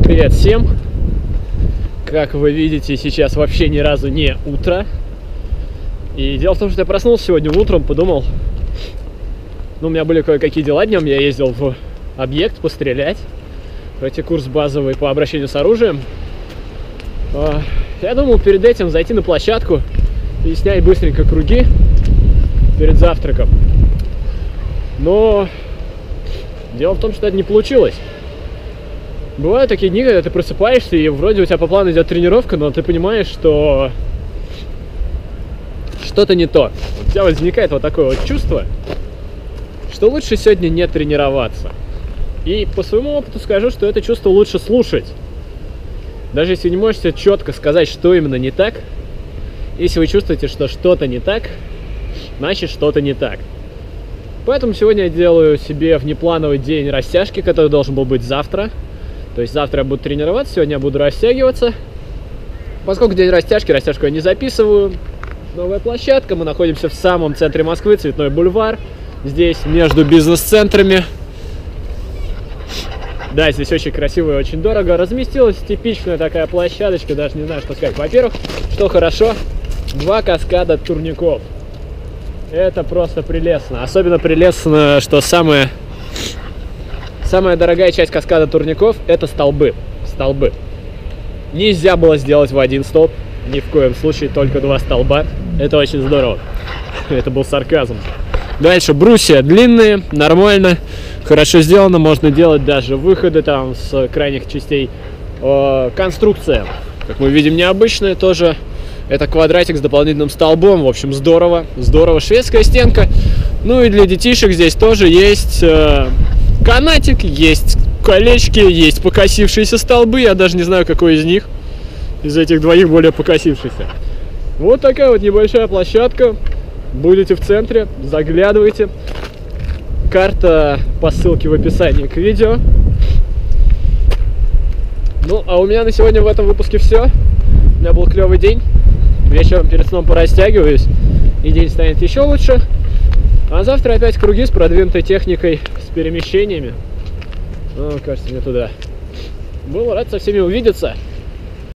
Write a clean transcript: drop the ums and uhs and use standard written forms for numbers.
Привет всем! Как вы видите, сейчас вообще ни разу не утро. И дело в том, что я проснулся сегодня утром, подумал, у меня были кое-какие дела днем, я ездил в объект пострелять, пройти курс базовый по обращению с оружием. Я думал перед этим зайти на площадку и снять быстренько круги перед завтраком. Но дело в том, что это не получилось. Бывают такие дни, когда ты просыпаешься, и вроде у тебя по плану идет тренировка, но ты понимаешь, что что-то не то. У тебя возникает вот такое вот чувство, что лучше сегодня не тренироваться. И по своему опыту скажу, что это чувство лучше слушать. Даже если не можете четко сказать, что именно не так, если вы чувствуете, что что-то не так, значит что-то не так. Поэтому сегодня я делаю себе внеплановый день растяжки, который должен был быть завтра. То есть завтра я буду тренироваться, сегодня я буду растягиваться. Поскольку день растяжки, растяжку я не записываю. Новая площадка, мы находимся в самом центре Москвы, Цветной бульвар. Здесь между бизнес-центрами. Да, здесь очень красиво и очень дорого. Разместилась типичная такая площадочка, даже не знаю, что сказать. Во-первых, что хорошо, 2 каскада турников. Это просто прелестно. Особенно прелестно, что самая дорогая часть каскада турников – это столбы. Нельзя было сделать в один столб, ни в коем случае, только 2 столба. Это очень здорово. Это был сарказм. Дальше брусья длинные, нормально, хорошо сделано. Можно делать даже выходы там с крайних частей. Конструкция, как мы видим, необычная тоже. Это квадратик с дополнительным столбом. В общем, здорово. Здорово. Шведская стенка. Ну и для детишек здесь тоже есть канатик, есть колечки, есть покосившиеся столбы. Я даже не знаю, какой из них, из этих двоих, более покосившийся. Вот такая вот небольшая площадка. Будете в центре, заглядывайте. Карта по ссылке в описании к видео. Ну, а у меня на сегодня в этом выпуске все. У меня был клевый день. Вечером перед сном порастягиваюсь, и день станет еще лучше. А завтра опять круги с продвинутой техникой, с перемещениями. Кажется, мне туда. Был рад со всеми увидеться.